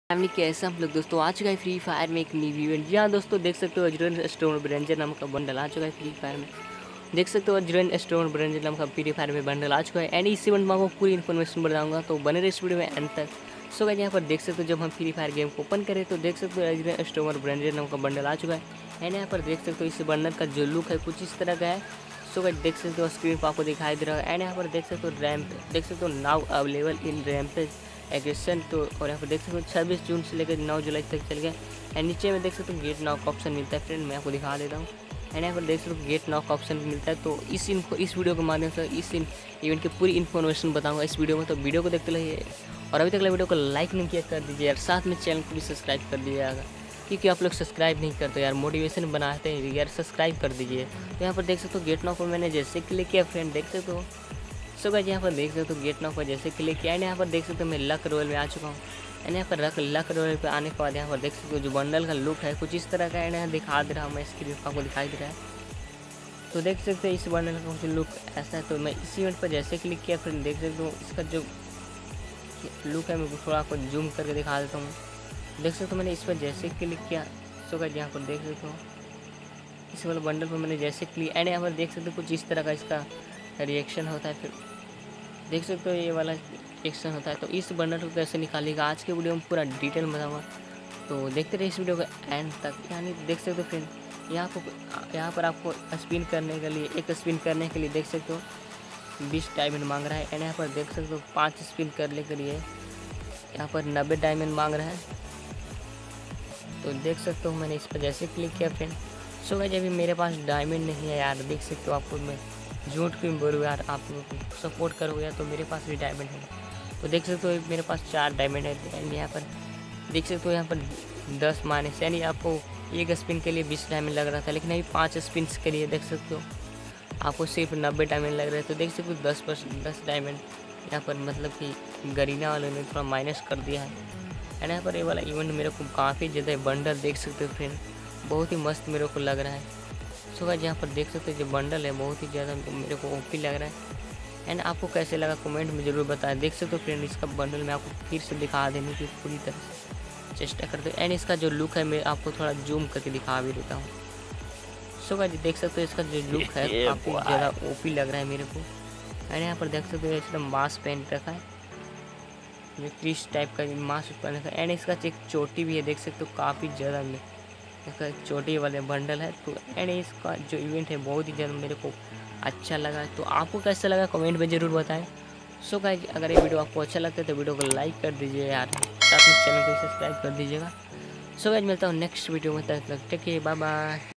Family कैसे हम लोग दोस्तों आ चुका है फ्री फायर में एक न्यू इवेंट। जी हाँ दोस्तों, देख सकते हो अजरन स्टोन ब्रेंजर नाम का बंडल आ चुका है फ्री फायर में। देख सकते हो अजरन स्टोन ब्रेंजर नाम का फ्री फायर में बंडल आ चुका है एंड इस इवेंट में आपको पूरी इन्फॉर्मेशन बताऊंगा, तो बने रहे इस वीडियो में एंड तक। सो गाइस यहाँ पर देख सकते हो जब हम फ्री फायर गेम को ओपन करें तो देख सकते हो अजरन स्टोन ब्रेंजर नाम का बंडल आ चुका है एंड यहाँ पर देख सकते हो इस बंडल का जो लुक है कुछ इस तरह का है। सो गाइस देख सकते हो स्क्रीन पर आपको दिखाई दे रहा है एंड यहाँ पर देख सकते हो रैम्प, देख सकते हो now available in rampage aggression. तो और यहाँ पर देख सकते हो 26 जून से लेकर 9 जुलाई तक चल गया एंड नीचे में देख सकते हो गेट नाउ का ऑप्शन मिलता है। फ्रेंड मैं आपको दिखा देता हूँ एंड यहाँ पर देख सकते हो गेट नाउ का ऑप्शन मिलता है। तो इस वीडियो के माध्यम से इस इवेंट की पूरी इन्फॉर्मेशन बताऊँगा इस वीडियो में, तो वीडियो को देखते रहिए और अभी तक वीडियो को लाइक नहीं किया कर दीजिए यार, साथ में चैनल को भी सब्सक्राइब कर दीजिएगा क्योंकि आप लोग सब्सक्राइब नहीं करते यार, मोटिवेशन बनाते हैं यार, सब्सक्राइब कर दीजिए। तो यहाँ पर देख सकते हो गेट नाउ पर मैंने जैसे क्लिक किया फ्रेंड देख सकते हो। सो गाइस यहाँ पर देख सकते हो गेट नाउ पर जैसे क्लिक किया एंड यहाँ पर देख सकते हो मैं लक रॉयल में आ चुका हूँ एंड यहाँ पर लक रॉयल पे आने के बाद यहाँ पर देख सकते हो जो बंडल का लुक है कुछ इस तरह का एंड यहाँ दिखा दे रहा हूँ मैं स्क्रीन पर आपको दिखाई दे रहा है। तो देख सकते हैं इस बंडल का कुछ लुक ऐसा है। तो मैं इस इवेंट पर जैसे क्लिक किया फिर देख सकते हो इसका जो लुक है मैं थोड़ा आपको जूम करके दिखा देता हूँ। देख सकते हो मैंने इस पर जैसे क्लिक किया। सो गाइस यहाँ पर देख सकते हो इस वाले बंडल पर मैंने जैसे क्लिक एंड यहाँ पर देख सकते हो कुछ इस तरह का इसका रिएक्शन होता है। फिर देख सकते हो ये वाला रिएक्शन होता है। तो इस बंडल को कैसे निकालेगा आज के वीडियो में पूरा डिटेल में बताऊँगा, तो देखते रहिए इस वीडियो का एंड तक। यानी देख सकते हो फ्रेंड यहाँ पर आपको स्पिन करने के लिए देख सकते हो 20 डायमंड मांग रहा है एंड यहाँ पर देख सकते हो 5 स्पिन करने के लिए यहाँ पर 90 डायमंड मांग रहा है। तो देख सकते हो मैंने इस पर जैसे क्लिक किया फ्रेंड। सो गाइस अभी मेरे पास डायमंड नहीं है यार, देख सकते हो आपको मैं झूठ क्यों बोलूँ यार, आप लोग सपोर्ट करोगे तो मेरे पास भी डायमंड है। तो देख सकते हो मेरे पास 4 डायमंड है एंड यहाँ पर देख सकते हो यहाँ पर 10 माइनस, यानी आपको एक स्पिन के लिए 20 डायमंड लग रहा था लेकिन अभी 5 स्पिन के लिए देख सकते हो आपको सिर्फ 90 डायमंड लग रहे हैं। तो देख सकते हो 10 डायमंड यहाँ पर मतलब कि गरीना वाले ने थोड़ा माइनस कर दिया है एंड यहाँ पर ये वाला इवेंट मेरे को काफ़ी ज़्यादा बंडल देख सकते हो फ्रेंड, बहुत ही मस्त मेरे को लग रहा है। सो गाइस यहाँ पर देख सकते हो जो बंडल है बहुत ही ज़्यादा मेरे को ओपी लग रहा है एंड आपको कैसे लगा कमेंट में ज़रूर बताएं। देख सकते हो फ्रेंड इसका बंडल मैं आपको फिर से दिखा देने की पूरी तरह से चेष्टा करते हो एंड इसका जो लुक है मैं आपको थोड़ा जूम करके दिखा भी देता हूँ। सो गाइस देख सकते हो इसका जो लुक है काफ़ी ज़्यादा ओपी लग रहा है मेरे को एंड यहाँ पर देख सकते हो एकदम मास्क पहन रखा है, जो क्रिश टाइप का मास्क पहन रखा है एंड इसका एक चोटी भी है देख सकते हो काफ़ी ज़्यादा इसका चोटी वाले बंडल है। तो एंड इसका जो इवेंट है बहुत ही ज़्यादा मेरे को अच्छा लगा, तो आपको कैसा लगा कमेंट में ज़रूर बताएं। सो गाइस अगर ये वीडियो आपको अच्छा लगता है तो वीडियो को लाइक कर दीजिए यार, साथ में चैनल को सब्सक्राइब कर दीजिएगा। सो गाइस मिलता हूँ नेक्स्ट वीडियो में, तब तक टेक केयर, बाय बाय।